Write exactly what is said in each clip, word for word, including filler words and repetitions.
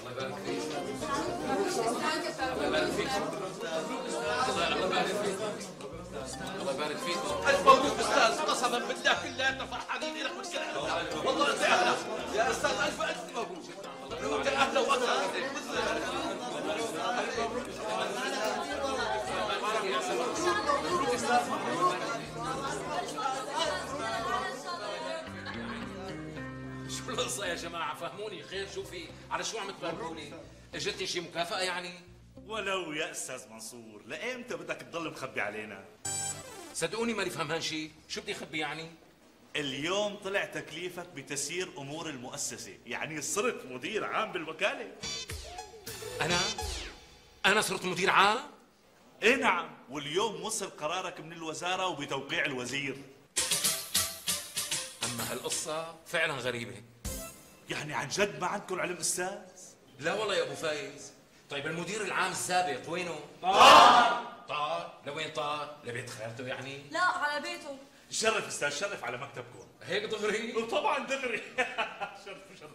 الله يبارك فيك. الله يبارك فيك. الله يبارك فيك. الله يبارك فيك. ألف مبروك أستاذ، قسما بالله كلنا فرحانين لك والكل. والله أنت أهلا يا أستاذ، ألف ألف مبروك. أنت أهلا وأهلا. شو القصة يا جماعة؟ فهموني خير، شو في؟ على شو عم تباركوني؟ اجتني شي مكافأة يعني؟ ولو يا استاذ منصور، لأيمتى بدك تضل مخبي علينا؟ صدقوني ماني فهمان شي، شو بدي اخبي يعني؟ اليوم طلع تكليفك بتسيير امور المؤسسة، يعني صرت مدير عام بالوكالة. أنا؟ أنا صرت مدير عام؟ ايه نعم، واليوم وصل قرارك من الوزارة وبتوقيع الوزير. أما هالقصة فعلا غريبة. يعني عن جد ما عندكم علم استاذ؟ لا والله يا أبو فايز. طيب المدير العام السابق وينه؟ طار. طار؟ لوين طار؟ لبيت خالته يعني؟ لا، على بيته. شرف استاذ، شرف على مكتبكم. هيك دغري؟ وطبعا دغري. شرف شرف.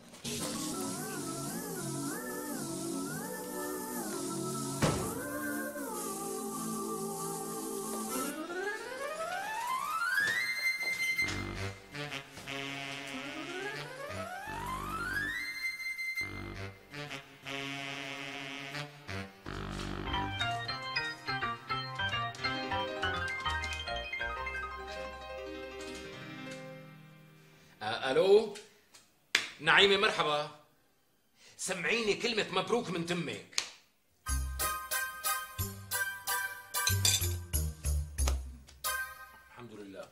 الو نعيمه، مرحبا. سمعيني كلمه مبروك من تمك. الحمد لله.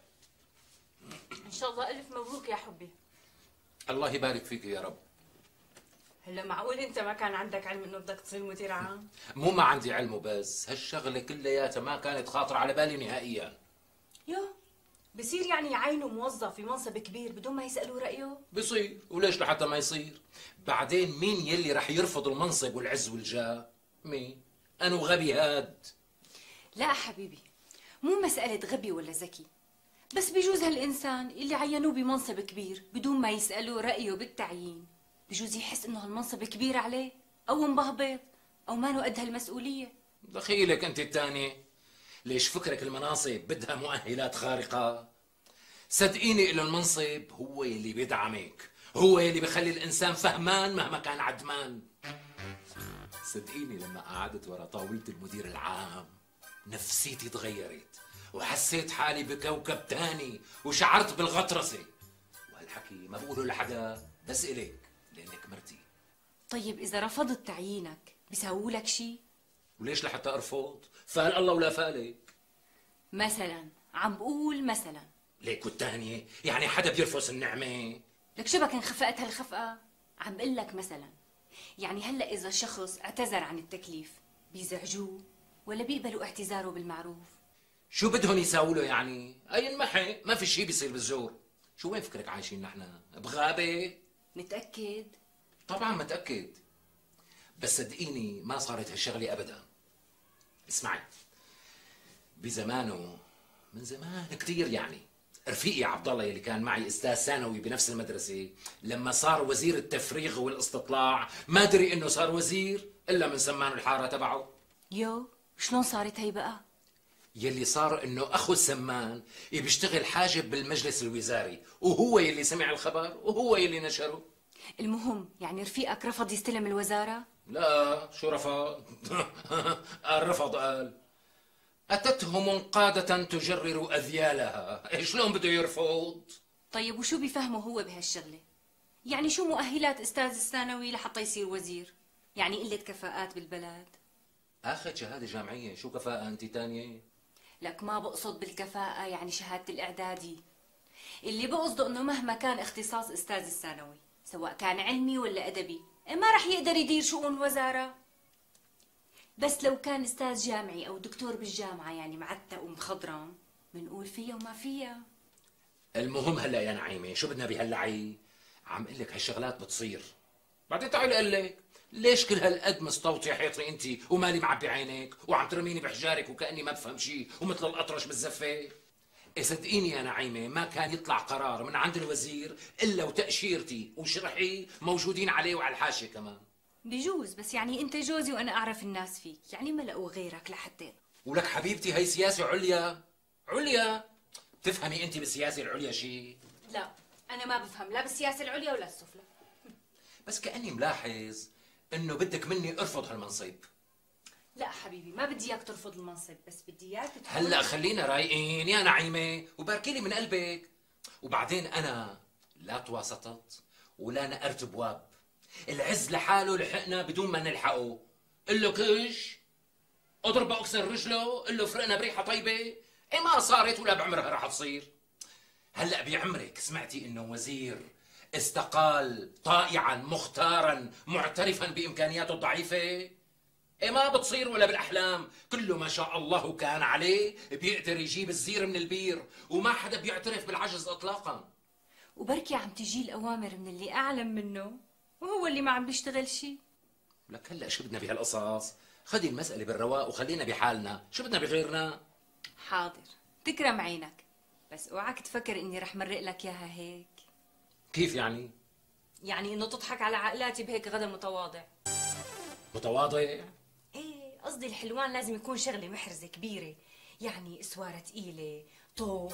ان شاء الله الف مبروك يا حبي. الله يبارك فيك يا رب. هلا معقول انت ما كان عندك علم انه بدك تصير مدير عام؟ مو ما عندي علم وبس، هالشغله كلياتها ما كانت خاطره على بالي نهائيا. يو بصير يعني يعينوا موظف في منصب كبير بدون ما يسألوا رأيه؟ بصير، وليش لحتى ما يصير؟ بعدين مين يلي رح يرفض المنصب والعز والجاه؟ مين؟ أنا وغبي هاد. لا حبيبي، مو مسألة غبي ولا ذكي، بس بيجوز هالإنسان اللي عينوه بمنصب كبير بدون ما يسألوا رأيه بالتعيين بجوز يحس إنه هالمنصب كبير عليه أو مبهبط أو ما له قد هالمسؤولية. دخيلك أنت الثانية. ليش فكرك المناصب بدها مؤهلات خارقة؟ صدقيني إنه المنصب هو اللي بيدعمك، هو اللي بيخلي الإنسان فهمان مهما كان عدمان. صدقيني لما قعدت ورا طاولة المدير العام نفسيتي تغيرت وحسيت حالي بكوكب تاني وشعرت بالغطرسة. وهالحكي ما بقوله لحدا بس إليك لأنك مرتي. طيب إذا رفضت تعيينك بيساووا لك شيء؟ وليش لحتى أرفض؟ فال الله ولا فالك. مثلا عم بقول مثلا. ليك والتانية يعني حدا بيرفض النعمة؟ لك شو بك انخفقت هالخفقة؟ عم بقول لك مثلا، يعني هلا إذا شخص اعتذر عن التكليف بيزعجوه ولا بيقبلوا اعتذاره بالمعروف؟ شو بدهم يساووا له يعني؟ أي انمحي، ما في شيء بيصير بالزور. شو وين فكرك عايشين نحن؟ بغابة؟ متأكد؟ طبعا متأكد، بس صدقيني ما صارت هالشغلة أبدا. اسمعي، بزمانه من زمان كثير يعني رفيقي عبد الله اللي كان معي استاذ ثانوي بنفس المدرسه لما صار وزير التفريغ والاستطلاع ما دري انه صار وزير الا من سمان الحاره تبعه. يو شلون صارت هي بقى؟ يلي صار انه اخو السمان بيشتغل حاجب بالمجلس الوزاري وهو يلي سمع الخبر وهو يلي نشره. المهم يعني رفيقك رفض يستلم الوزاره؟ لا شو رفض؟ قال رفض، قال أتته منقادة تجرر أذيالها، شلون بده يرفض؟ طيب وشو بيفهمه هو بهالشغلة؟ يعني شو مؤهلات أستاذ الثانوي لحتى يصير وزير؟ يعني قلة كفاءات بالبلد؟ أخذ شهادة جامعية، شو كفاءة أنت تانية؟ لك ما بقصد بالكفاءة يعني شهادة الإعدادي، اللي بقصده إنه مهما كان اختصاص أستاذ الثانوي سواء كان علمي ولا أدبي ما رح يقدر يدير شؤون وزارة. بس لو كان استاذ جامعي او دكتور بالجامعه يعني معتق ومخضرم بنقول فيها وما فيها. المهم هلا يا نعيمه شو بدنا بهاللعي؟ عم قلك هالشغلات بتصير. بعدين تعالي اقول لك ليش كل هالقد مستوطي حيطي انت ومالي معبي عينك وعم ترميني بحجارك وكاني ما بفهم شيء ومثل الاطرش بالزفه؟ إيه صدقيني يا نعيمه ما كان يطلع قرار من عند الوزير الا وتاشيرتي وشرحي موجودين عليه وعلى الحاشيه كمان. بجوز، بس يعني انت جوزي وانا اعرف الناس فيك، يعني ما لقوا غيرك لحتى. ولك حبيبتي هي سياسة عليا، عليا. تفهمي انت بالسياسة العليا شيء؟ لا انا ما بفهم لا بالسياسة العليا ولا السفلى. بس كأني ملاحظ انه بدك مني ارفض هالمنصب. لا حبيبي، ما بدي اياك ترفض المنصب، بس بدي اياك تتحول. هلا خلينا رايقين يا نعيمة وباركي لي من قلبك. وبعدين انا لا تواسطت ولا نقرت ابواب. العز لحاله لحقنا بدون ما نلحقه. قل له كش اضربه اكسر رجله، قل له فرقنا بريحه طيبه. ايه ما صارت ولا بعمرها رح تصير. هلا بعمرك سمعتي انه وزير استقال طائعا مختارا معترفا بامكانياته الضعيفه؟ ايه ما بتصير ولا بالاحلام. كله ما شاء الله كان عليه بيقدر يجيب الزير من البير، وما حدا بيعترف بالعجز اطلاقا. وبركي عم تجي الاوامر من اللي اعلم منه وهو اللي ما عم بيشتغل شيء. لك هلا شو بدنا بهالقصص؟ خدي المسألة بالرواق وخلينا بحالنا، شو بدنا بغيرنا؟ حاضر، تكرم عينك، بس اوعك تفكر اني رح مرق لك اياها هيك. كيف يعني؟ يعني انه تضحك على عقلاتي بهيك غدا متواضع. متواضع؟ ايه قصدي الحلوان لازم يكون شغله محرزه كبيره، يعني اسواره ثقيله، طوق.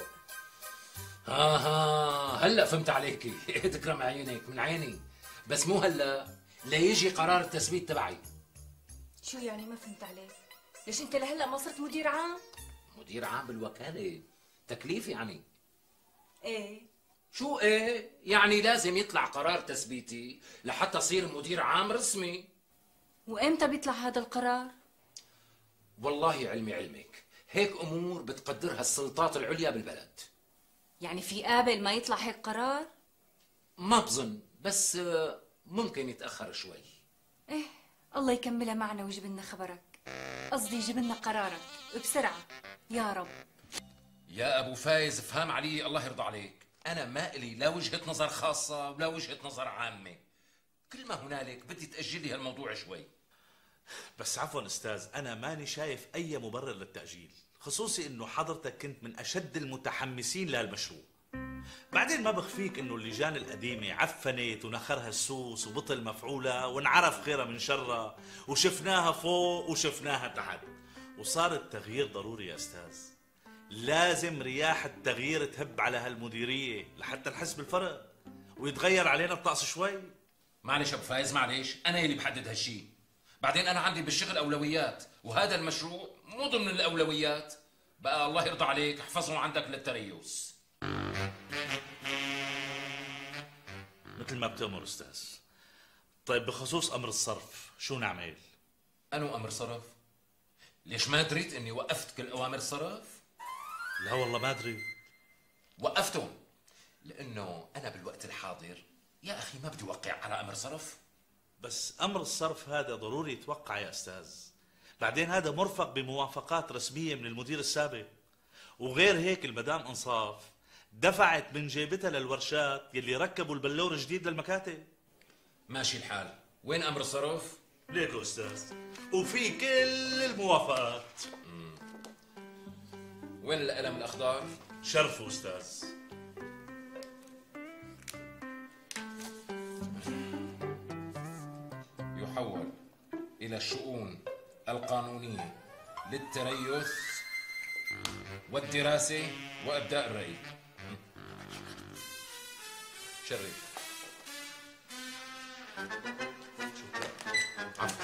ها ها هلا فهمت عليكي. تكرم عينك من عيني، بس مو هلا، ليجي قرار التثبيت تبعي. شو يعني ما فهمت عليك؟ ليش انت لهلا ما صرت مدير عام؟ مدير عام بالوكالة، تكليف يعني. ايه شو ايه؟ يعني لازم يطلع قرار تثبيتي لحتى اصير مدير عام رسمي. وامتى بيطلع هذا القرار؟ والله علمي علمك، هيك امور بتقدرها السلطات العليا بالبلد. يعني في قابل ما يطلع هيك قرار؟ ما بظن، بس ممكن يتأخر شوي. ايه الله يكملها معنا ويجيب لنا خبرك، قصدي يجيب لنا قرارك بسرعة يا رب. يا ابو فايز افهم علي الله يرضى عليك، انا ما الي لا وجهة نظر خاصة ولا وجهة نظر عامة. كل ما هنالك بدي تأجلي هالموضوع شوي. بس عفوا استاذ، انا ماني شايف اي مبرر للتأجيل، خصوصي انه حضرتك كنت من اشد المتحمسين لهالمشروع. بعدين ما بخفيك انه اللجان القديمة عفنت ونخرها السوس وبطل مفعولها وانعرف خيرها من شرها، وشفناها فوق وشفناها تحت، وصار التغيير ضروري يا استاذ. لازم رياح التغيير تهب على هالمديرية لحتى نحس بالفرق ويتغير علينا الطقس شوي. معلش ابو فايز معلش، انا يلي بحدد هالشي. بعدين انا عندي بالشغل اولويات، وهذا المشروع مو ضمن الاولويات. بقى الله يرضى عليك احفظهم عندك للتريوس. مثل ما بتأمر استاذ. طيب بخصوص امر الصرف شو نعمل؟ انو امر صرف؟ ليش ما دريت اني وقفت كل اوامر الصرف؟ لا والله ما ادري. وقفتهم لانه انا بالوقت الحاضر يا اخي ما بدي اوقع على امر صرف. بس امر الصرف هذا ضروري يتوقع يا استاذ، بعدين هذا مرفق بموافقات رسميه من المدير السابق، وغير هيك المدام انصاف دفعت من جيبتها للورشات يلي ركبوا البلور الجديد للمكاتب. ماشي الحال، وين امر الصرف؟ ليكو استاذ، وفي كل الموافقات. مم. وين القلم الاخضر؟ شرفوا استاذ. يحول إلى الشؤون القانونية للتريث والدراسة وإبداء الرأي. شرف. عفوا.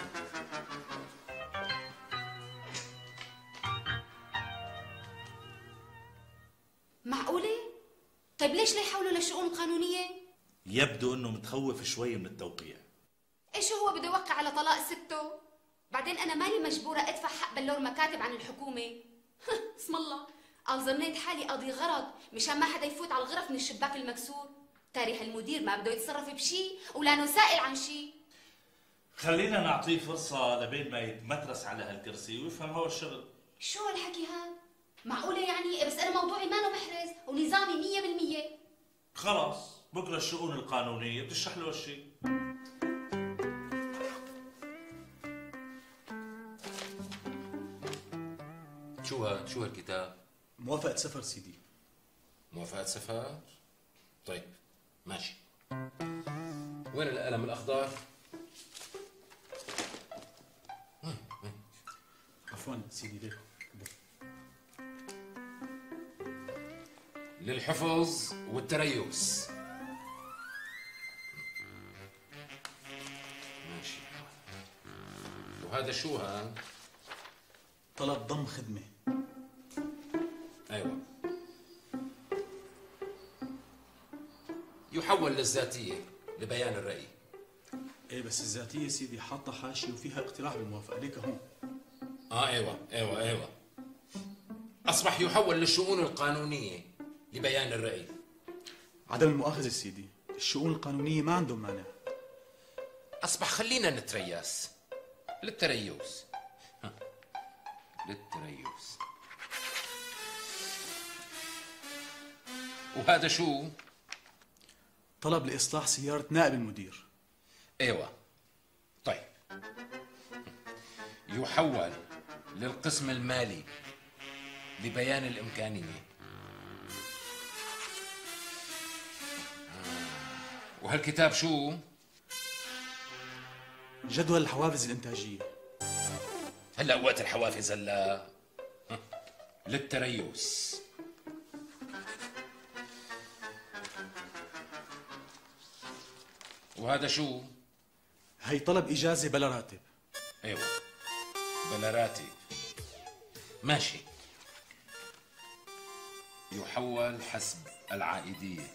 معقولة؟ طيب ليش لا يحولوا للشؤون القانونية؟ يبدو انه متخوف شوي من التوقيع. ايش هو بده يوقع على طلاق سته؟ بعدين انا مالي مجبورة ادفع حق بلور مكاتب عن الحكومة. اسم الله، قال ظنيت حالي قاضي غرض مشان ما حدا يفوت على الغرف من الشباك المكسور. تاريخ المدير ما بده يتصرف بشي ولا سائل عن شي. خلينا نعطيه فرصة لبين ما يتمترس على هالكرسي ويفهم هو الشغل. شو هالحكي هاد؟ معقولة يعني؟ بس انا موضوعي مانو محرز ونظامي مية بالمية. خلاص بكره الشؤون القانونية بتشرح له هالشيء. شو هاد؟ شو هالكتاب؟ موافقة سفر سيدي. موافقة سفر؟ طيب ماشي. وين القلم الأخضر؟ عفوا سيدي ليه؟ للحفظ والتريث. ماشي. وهذا شو ها؟ طلب ضم خدمة. ايوه. يحول للذاتية لبيان الرأي. ايه بس الذاتية سيدي حاطة حاشية وفيها اقتراح بالموافقة، ليك هون. اه ايوه ايوه ايوه. اصبح يحول للشؤون القانونية لبيان الرأي. عدم المؤاخذة سيدي، الشؤون القانونية ما عندهم مانع. اصبح خلينا نتريث للتريث. ها. للتريث. وهذا شو؟ طلب لإصلاح سيارة نائب المدير. ايوه. طيب. يحول للقسم المالي لبيان الإمكانية. وهالكتاب شو؟ جدول الحوافز الإنتاجية. هلا وقت الحوافز هلا. للتريث. وهذا شو؟ هي طلب إجازة بلا راتب. ايوه بلا راتب. ماشي. يحول حسب العائدية.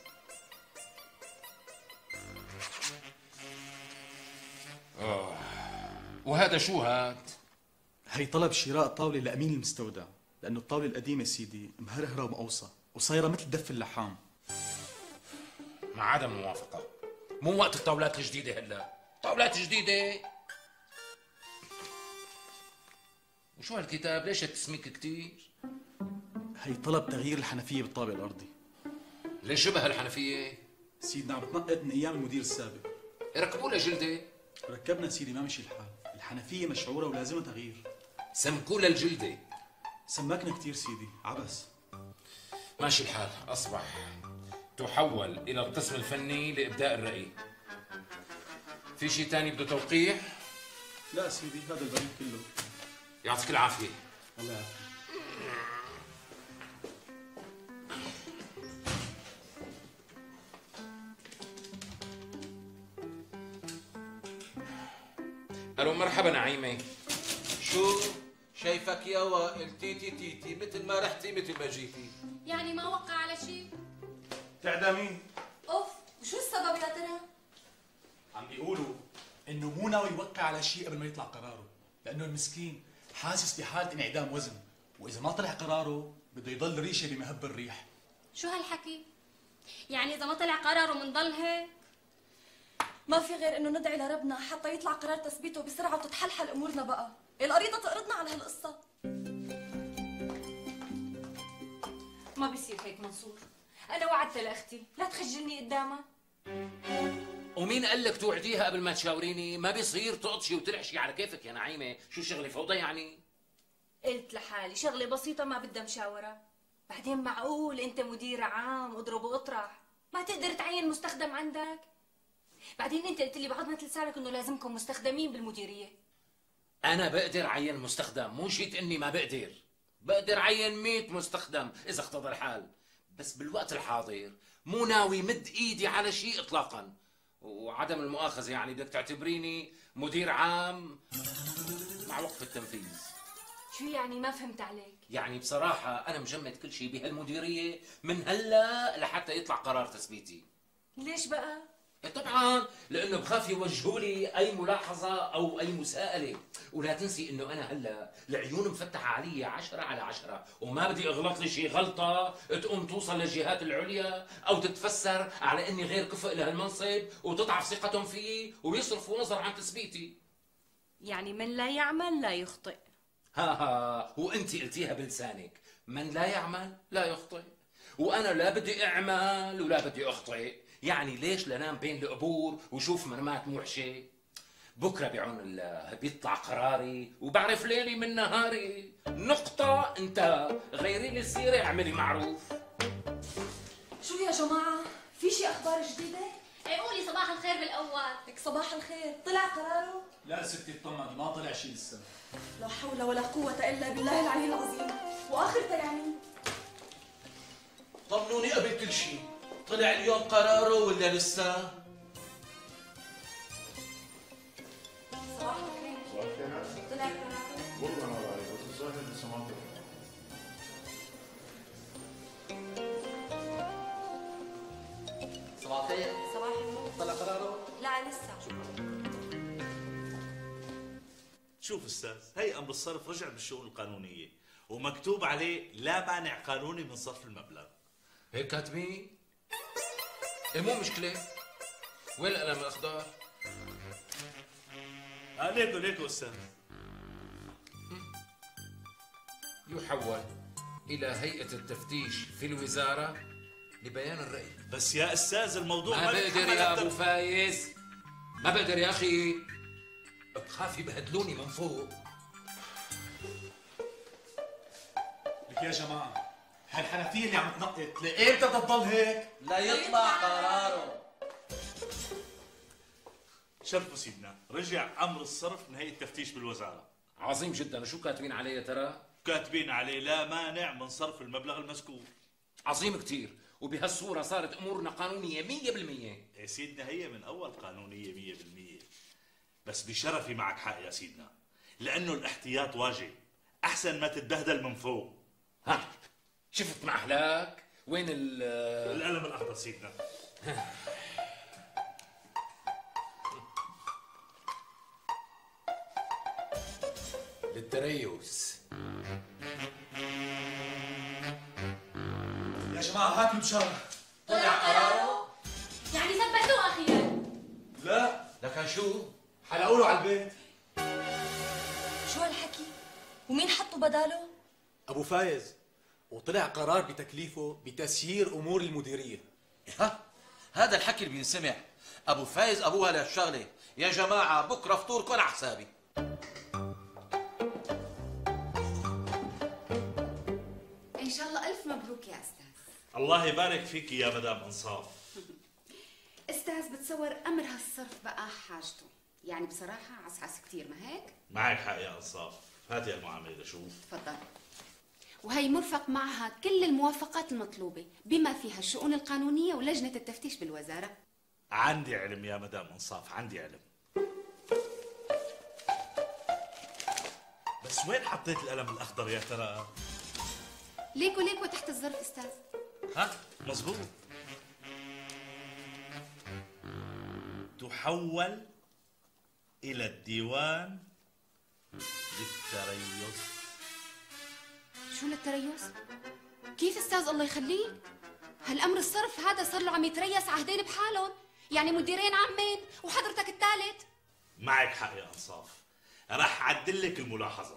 أوه. وهذا شو هاد؟ هي طلب شراء طاولة لأمين المستودع، لأنه الطاولة القديمة سيدي مهرهرة ومقوصة وصايرة مثل دف اللحام. مع عدم الموافقة. مو وقت الطاولات الجديدة هلا. طاولات جديدة. وشو هالكتاب؟ ليش التسميك كتير؟ هي طلب تغيير الحنفية بالطابق الأرضي. ليش شبه الحنفية؟ سيدنا عم بتنقط من أيام المدير السابق. ركبوا لها جلدة. ركبنا سيدي ما مشي الحال، الحنفية مشعورة ولازمها تغيير. سمكوا لها الجلدة. سمكنا كتير سيدي، عبس. ماشي الحال. أصبح تحول إلى القسم الفني لإبداء الرأي. في شيء تاني بده توقيع؟ لا سيدي هذا البريد كله. يعطيك العافية. الله يعافيك. ألو مرحبا نعيمة. شو؟ شايفك يا وائل تيتي تيتي مثل ما رحتي مثل ما جيتي. يعني ما وقع على شيء؟ تعدمي؟ اوف، وشو السبب يا ترى؟ عم بيقولوا انه مو ناوي يوقع على شيء قبل ما يطلع قراره، لانه المسكين حاسس بحالة انعدام وزن، واذا ما طلع قراره بده يضل ريشه بمهب الريح. شو هالحكي؟ يعني اذا ما طلع قراره منضل هيك؟ ما في غير انه ندعي لربنا حتى يطلع قرار تثبيته بسرعه وتتحلحل امورنا بقى. القريضه تقرضنا على هالقصه. ما بيصير هيك منصور. انا وعدت لاختي لا تخجلني قدامها. ومين قال لك توعديها قبل ما تشاوريني؟ ما بيصير تقطشي وترعشي على كيفك يا نعيمة. شو شغلي فوضى يعني؟ قلت لحالي شغله بسيطه ما بدها مشاوره. بعدين معقول انت مدير عام اضرب واطرح ما تقدر تعين مستخدم عندك؟ بعدين انت قلت لي بعضمة لسانك انه لازمكم مستخدمين بالمديريه. انا بقدر عين مستخدم، مو شيت اني ما بقدر. بقدر عين مية مستخدم اذا اقتضى الحال، بس بالوقت الحاضر مو ناوي مد ايدي على شيء اطلاقا. وعدم المؤاخذه يعني بدك تعتبريني مدير عام مع وقف التنفيذ. شو يعني؟ ما فهمت عليك. يعني بصراحه انا مجمد كل شيء بهالمديريه من هلا لحتى يطلع قرار تثبيتي. ليش بقى؟ طبعا لانه بخاف يوجهوا لي اي ملاحظه او اي مساءله. ولا تنسي انه انا هلا العيون مفتحه علي عشرة على عشرة، وما بدي اغلط لي شي غلطه تقوم توصل للجهات العليا او تتفسر على اني غير كفء لهالمنصب وتضعف ثقتهم فيي ويصرفوا نظر عن تثبيتي. يعني من لا يعمل لا يخطئ. ها ها، وانت قلتيها بلسانك، من لا يعمل لا يخطئ. وانا لا بدي اعمل ولا بدي اخطئ. يعني ليش لنام بين القبور وشوف مرمات موحشه؟ بكره بعون الله بيطلع قراري وبعرف ليلي من نهاري. نقطه. انت غيري لي السيره اعملي معروف. شو يا جماعه؟ في شي اخبار جديده؟ اصحي قولي صباح الخير بالاول. لك صباح الخير، طلع قراره؟ لا ستي اطمني، ما طلع شيء لسه. لا حول ولا قوة إلا بالله العلي العظيم. وآخرتها يعني؟ طمنوني قبل كل شيء، طلع اليوم قراره ولا لسه؟ صباح الخير. صباح الخير. طلع قراره؟ والله ما بعرف، بس الظاهر لسه ما طلع. صباح الخير. صباح النور. طلع قراره؟ لا لسه. شوف استاذ، هي امر الصرف رجع بالشؤون القانونيه ومكتوب عليه لا مانع قانوني من صرف المبلغ. هيك كاتبين؟ ايه مو مشكلة. وين القلم الأخضر؟ آه ليكو ليكو استاذ. يحول إلى هيئة التفتيش في الوزارة لبيان الرأي. بس يا استاذ الموضوع ما بقدر بيتحمل يا أكتر. أبو فايز، ما بقدر يا أخي. بخاف يبهدلوني من فوق. لك يا جماعة، هالحنفية اللي عم تنقط لإمتى بدها تضل هيك؟ لا يطلع قراره. شرفوا سيدنا، رجع امر الصرف من هيئه التفتيش بالوزاره. عظيم جدا. شو كاتبين عليه يا ترى؟ كاتبين عليه لا مانع من صرف المبلغ المذكور. عظيم كتير. وبهالصورة صارت أمورنا قانونية مية بالمية. يا سيدنا هي من اول قانونيه مية بالمية، بس بشرفي معك حق يا سيدنا، لانه الاحتياط واجب، احسن ما تتبهدل من فوق. ها شفت مع أهلاك؟ وين ال القلم الاخضر سيدنا. للتريث. يا جماعة هات البشارة. طلع قراره؟ يعني ثبتوه اخيرا. لا، لكن شو؟ حلقوا له على البيت. شو هالحكي؟ ومين حطوا بداله؟ أبو فايز، وطلع قرار بتكليفه بتسيير أمور المديرية. ها هذا الحكي اللي بينسمع. ابو فايز ابوها لهالشغله. يا جماعه بكره فطوركم على حسابي. ان شاء الله الف مبروك يا استاذ. الله يبارك فيك يا مدام انصاف. استاذ بتصور امر هالصرف بقى حاجته، يعني بصراحه عسعس كثير، ما هيك؟ معك حق يا انصاف، هاتي المعامله لشوف. تفضل. وهي مرفق معها كل الموافقات المطلوبه بما فيها الشؤون القانونيه ولجنه التفتيش بالوزاره. عندي علم يا مدام انصاف، عندي علم. بس وين حطيت القلم الاخضر يا ترى؟ ليكو ليكو تحت الظرف استاذ. ها مزبوط. تحول الى الديوان للتريث. شو للتريث؟ كيف استاذ الله يخليك؟ هالامر الصرف هذا صار له عم يتريث عهدين بحالهم، يعني مديرين عامين وحضرتك الثالث. معك حق يا انصاف، راح اعدل لك الملاحظه.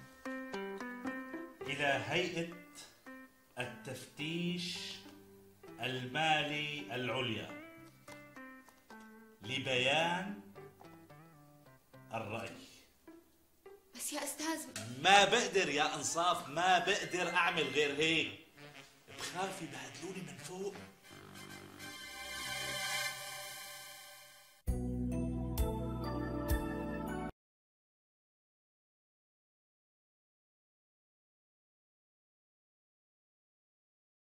الى هيئه التفتيش المالي العليا لبيان الرأي. بس يا استاذ ما بقدر يا انصاف، ما بقدر اعمل غير هيك. بخاف يبهدلوني من فوق.